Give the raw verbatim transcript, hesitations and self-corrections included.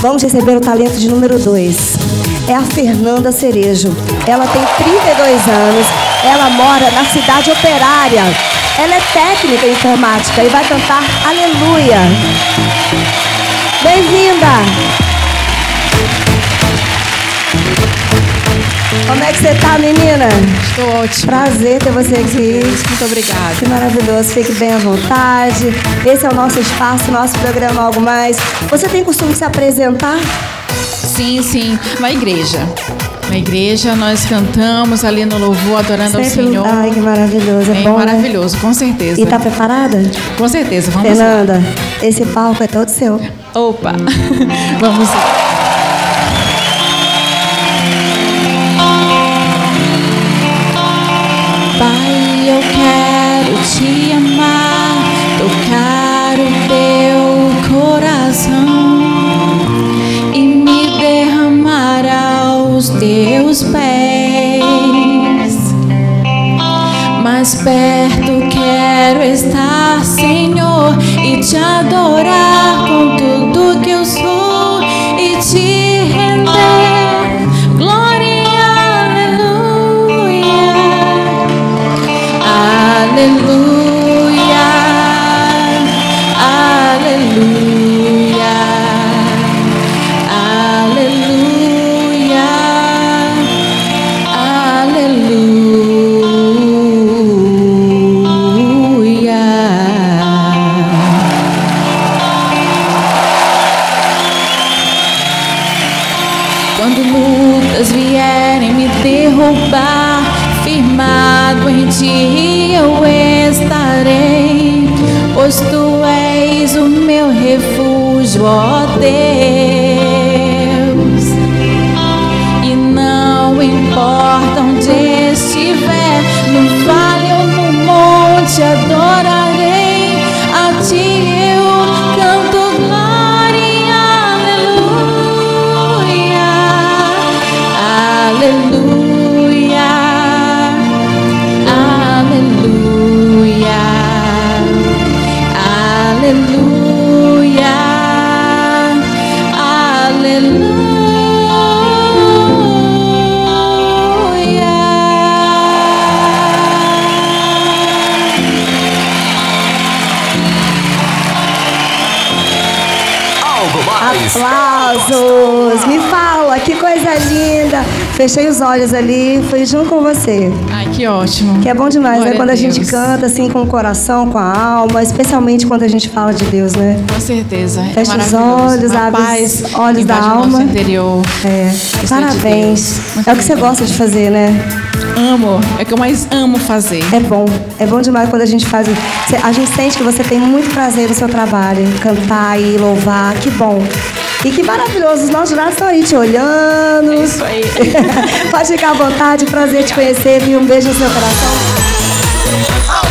Vamos receber o talento de número dois. É a Fernanda Cerejo. Ela tem trinta e dois anos. Ela mora na cidade operária. Ela é técnica em informática e vai cantar Aleluia. Bem-vinda! Como é que você tá, menina? Estou ótima. Prazer ter você aqui. Muito obrigada. Que maravilhoso. Fique bem à vontade. Esse é o nosso espaço, nosso programa Algo Mais. Você tem costume de se apresentar? Sim, sim. Na igreja. Na igreja nós cantamos ali no louvor, adorando Sempre... ao Senhor. Ai, que maravilhoso. É, é bom, maravilhoso, né? com certeza. E tá preparada? Com certeza. Vamos Fernanda, lá. esse palco é todo seu. Opa. Vamos lá. Pai, eu quero te amar, tocar o teu coração e me derramar aos teus pés. Mais perto quero estar, Senhor, e te adorar com tudo que eu sou e te render glória. Aleluia, aleluia, aleluia, aleluia. Quando lutas vierem me derrubar, firmado em ti eu estarei, pois tu és o meu refúgio, ó Deus. E não importa onde estiver, no vale ou no monte, adorarei a ti, eu canto glória, aleluia, aleluia. Aleluia, aleluia. Algo Mais. Aplausos! Me fala, que coisa linda! Fechei os olhos ali, fui junto com você. Ai, que ótimo. Que é bom demais, Glória né? Quando a, a gente Deus. canta assim com o coração, com a alma, especialmente quando a gente fala de Deus, né? Com certeza. Fecha é os maravilhoso. olhos, A abre paz os olhos da invade o alma. nosso interior. É. Gostei Parabéns. de Deus. Muito É o que você obrigada. gosta de fazer, né? Amo. É o que eu mais amo fazer. É bom. É bom demais quando a gente faz. A gente sente que você tem muito prazer no seu trabalho. Cantar e louvar. Que bom. E que maravilhoso. Os nossos jurados estão aí te olhando. É isso aí. Pode ficar à vontade. Prazer te conhecer. Viu? Um beijo no seu coração.